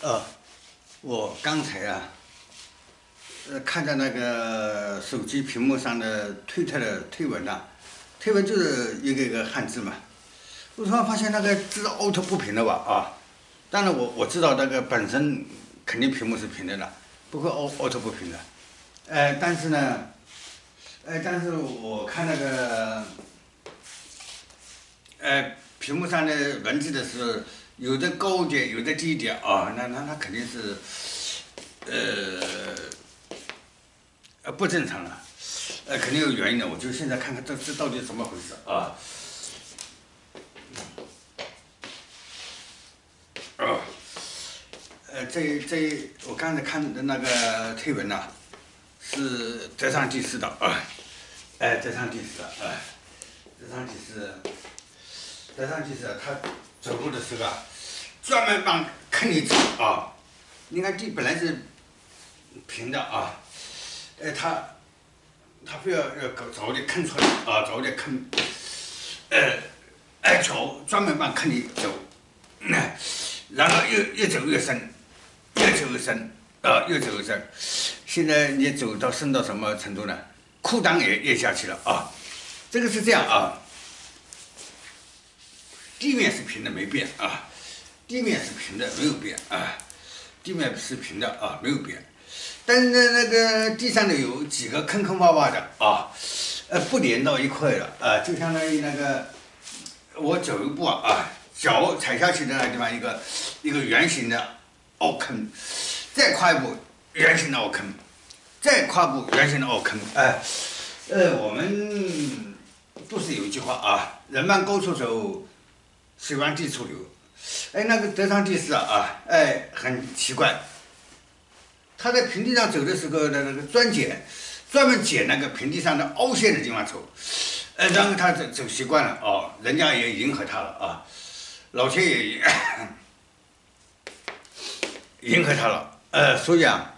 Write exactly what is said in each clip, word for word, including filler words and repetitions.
呃，我刚才啊，呃，看到那个手机屏幕上的推特的推文呐、推文就是一个一个汉字嘛。我突然发现那个字凹凸不平了吧啊！当然我我知道那个本身肯定屏幕是平的了，不会凹凹凸不平的。呃，但是呢，呃，但是我看那个呃屏幕上的文字的时候，有的高一点，有的低一点啊，那那那肯定是呃呃不正常了，呃肯定有原因的。我就现在看看这这到底怎么回事啊？哦，呃，这这我刚才看的那个推文呐、是德尚蒂斯的啊，哎，德尚蒂斯的啊，德尚蒂斯，德尚蒂斯他走路的时候啊，专门往坑里走啊。你看地本来是平的啊，哎，他他非要要搞找点坑出来啊，找点坑，呃，哎，脚专门往坑里走，哎，然后越越走越深，越走越深，啊，越走越深。现在你走到深到什么程度呢？裤裆也也下去了啊。这个是这样啊，地面是平的没变啊，地面是平的没有变啊，地面是平的啊没有变。但是呢，那个地上呢有几个坑坑洼洼的啊，呃，不连到一块了啊，就相当于那个我走一步啊，啊脚踩下去的那个地方一个一个圆形的凹坑，再跨一步圆形的凹坑，再跨步圆形的凹坑，哎，呃，我们不是有一句话啊，人往高处走，水往低处流。哎，那个德尚蒂斯啊，啊，哎，很奇怪。他在平地上走的时候的那个专捡，专门捡那个平地上的凹陷的地方走，呃，然后他走走习惯了哦，人家也迎合他了啊，老天爷也迎合他了，呃，所以啊，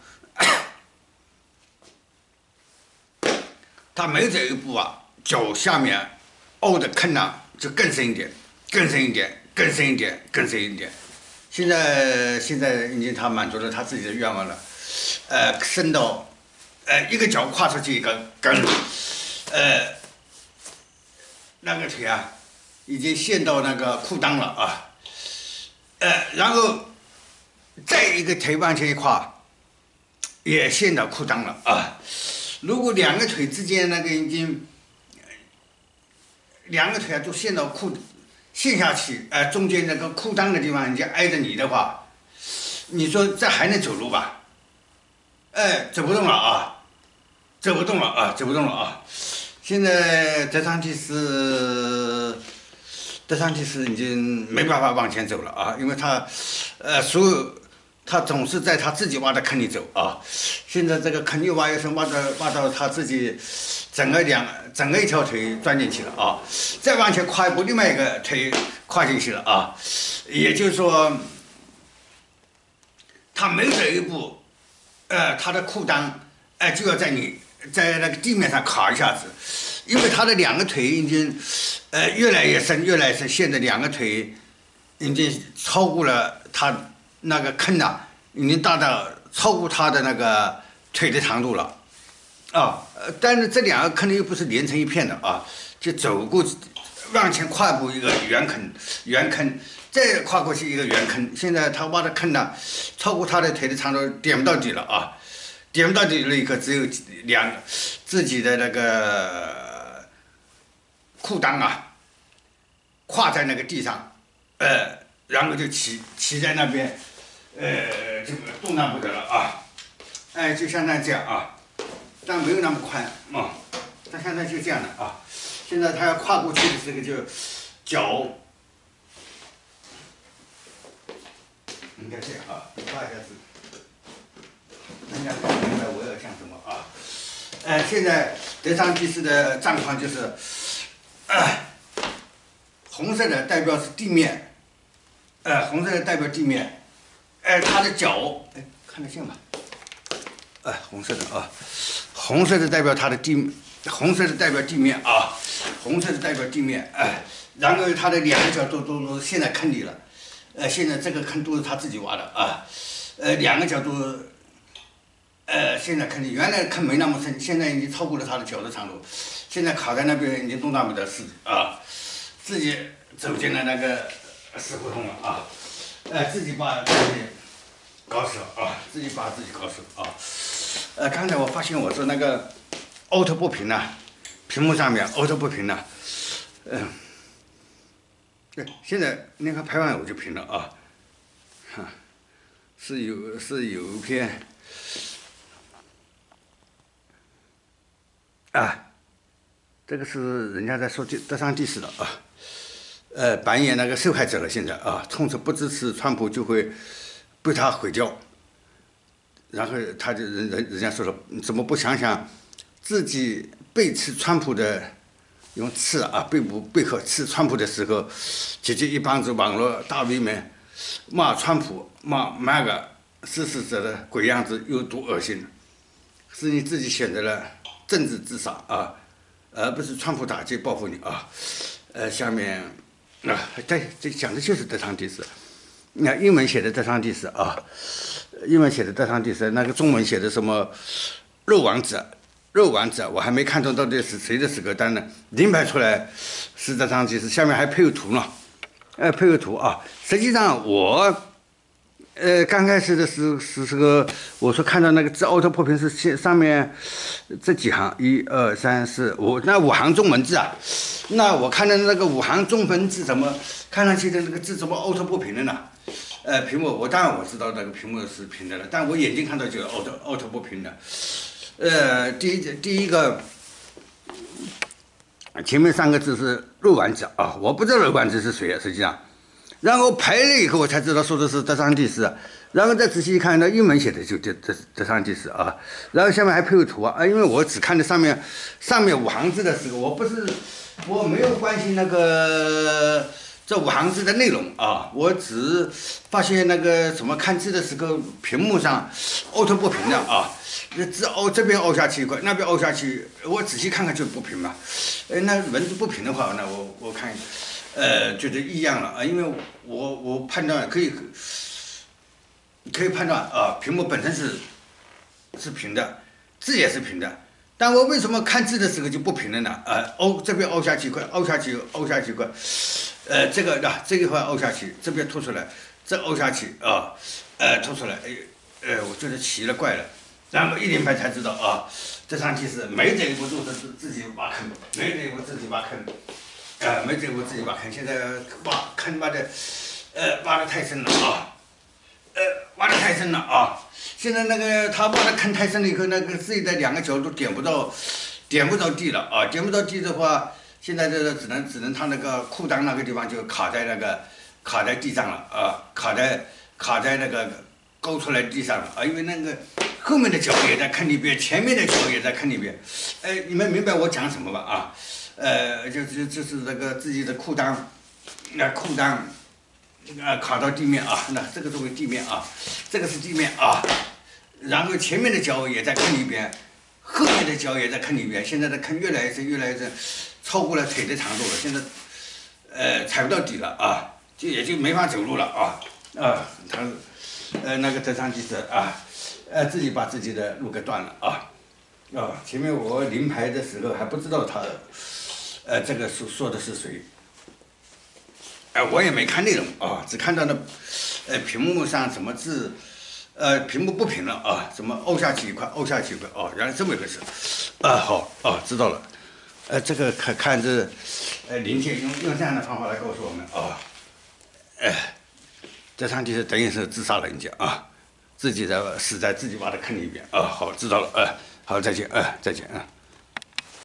他每走一步啊，脚下面凹的坑啊就更深一点，更深一点，更深一点，更深一点。现在现在已经他满足了他自己的愿望了。呃，伸到，呃，一个脚跨出去一个跟，呃，那个腿啊，已经陷到那个裤裆了啊，呃，然后再一个腿往前一跨，也陷到裤裆了啊。如果两个腿之间那个已经，两个腿啊都陷到裤，陷下去，呃，中间那个裤裆的地方已经挨着你的话，你说这还能走路吧？哎，走不动了啊，走不动了啊，走不动了啊！现在德桑蒂斯，德桑蒂斯已经没办法往前走了啊，因为他，呃，所有他总是在他自己挖的坑里走啊。现在这个坑越挖越深，挖到挖到他自己整个两整个一条腿钻进去了啊，再往前跨一步，另外一个腿跨进去了啊，也就是说，他每走一步。呃，他的裤裆，哎、呃，就要在你在那个地面上卡一下子，因为他的两个腿已经，呃，越来越深，越来越深，现在两个腿已经超过了他那个坑了，已经大到超过他的那个腿的长度了，啊，呃，但是这两个坑又不是连成一片的啊，就走过往前跨一步一个圆坑，圆坑。再跨过去一个圆坑，现在他挖的坑呢，超过他的腿的长度，点不到底了啊！点不到底了一刻，只有两自己的那个裤裆啊，跨在那个地上，呃，然后就骑骑在那边，呃，这个动弹不得了啊！哎，就相当于这样啊，但没有那么宽啊，它现在就这样的啊。现在他要跨过去的时候，就脚。应该这样啊，你画一下字，人家看明白我要讲什么啊。呃，现在德桑蒂斯的状况就是，呃，红色的代表是地面，呃，红色的代表地面，呃，他的脚，哎，看得见吗？哎、呃，红色的啊，红色的代表他的地，红色的代表地面啊，红色的代表地面，哎、呃，然后他的两个脚都都都陷在坑里了。 呃，现在这个坑都是他自己挖的啊，呃，两个角度，呃，现在坑里原来坑没那么深，现在已经超过了他的脚的长度，现在卡在那边已经动弹不得，是啊，自己走进了那个死胡同了啊，呃，自己把自己搞死了啊，自己把自己搞死了啊，呃，刚才我发现我说那个凹凸不平呢、啊，屏幕上面凹凸不平呢、啊，嗯、呃。对，现在你看拍完我就平了啊，哈，是有是有一篇啊，这个是人家在说第德桑蒂斯的啊，呃，扮演那个受害者了。现在啊，从此不支持川普就会被他毁掉，然后他就人人人家说了，怎么不想想自己背刺川普的？用刺啊，背部背后刺川普的时候，结结一帮子网络大 V 们骂川普、骂骂个支持者的鬼样子有多恶心，是你自己选择了政治自杀啊，而不是川普打击报复你啊。呃，下面啊，对，这讲的就是德桑蒂斯，那英文写的德桑蒂斯啊，英文写的德桑蒂斯，那个中文写的什么肉王子。肉丸子，我还没看懂到底是谁的死歌单呢？临排出来，实际上就是下面还配有图呢，呃，配有图啊。实际上我，呃，刚开始的时是是个，我说看到那个字凹凸破平是上上面这几行，一二三四五，那五行中文字啊，那我看到那个五行中文字怎么看上去的那个字怎么凹凸不平的呢？呃，屏幕我当然我知道那个屏幕是平的了，但我眼睛看到就是凹凸凹凸不平的。呃，第一第一个，前面三个字是肉丸子啊，我不知道肉丸子是谁啊，实际上，然后排了以后我才知道说的是德桑蒂斯，然后再仔细一看，那英文写的就德德德桑蒂斯啊，然后下面还配有图啊，因为我只看的上面上面五行字的时候，我不是我没有关心那个。这五行字的内容啊，我只发现那个什么看字的时候，屏幕上凹凸不平的啊，那字凹这边凹下去一块，那边凹下去，我仔细看看就不平嘛。呃，那文字不平的话，那我我看，呃，觉得异样了啊，因为我我判断可以可以判断啊，屏幕本身是是平的，字也是平的。但我为什么看字的时候就不平了呢？呃，凹这边凹下去一块，凹下去凹下去一块，呃，这个啊，这一块凹下去，这边凸出来，这凹下去啊，呃，凸出来，哎，呃，我觉得奇了怪了，然后一连排才知道啊，这上其实没这一步都是自自己挖坑，没这一步自己挖坑，啊、呃，没这一步自己挖坑，现在挖坑挖的，呃，挖的太深了啊，呃，挖的太深了啊。现在那个他挖的坑太深了以后，那个自己的两个角都点不到，点不着地了啊！点不着地的话，现在这个只能只能他那个裤裆那个地方就卡在那个卡在地上了啊，卡在卡在那个勾出来地上了啊！因为那个后面的脚也在坑里边，前面的脚也在坑里边，哎，你们明白我讲什么吧？啊，呃，就是就是那个自己的裤裆，那裤裆。啊，卡到地面啊，那这个作为地面啊，这个是地面啊，然后前面的脚也在坑里边，后面的脚也在坑里边，现在的坑越来越深，越来越深，超过了腿的长度了，现在，呃，踩不到底了啊，就也就没法走路了啊，啊，他，呃，那个德桑蒂斯啊，呃，自己把自己的路给断了啊，啊，前面我临排的时候还不知道他，呃，这个说说的是谁。哎、呃，我也没看内容啊，只看到那，呃，屏幕上什么字，呃，屏幕不平了啊，什么凹下去一块，凹下去一块，哦，原来这么一回事，啊，好，哦，知道了，呃，这个看看这，呃，林姐用用这样的方法来告诉我们啊，哎、呃，这上就是等于是自杀了人家啊，自己在死在自己挖的坑里边啊，好，知道了，呃，好，再见，呃，再见啊。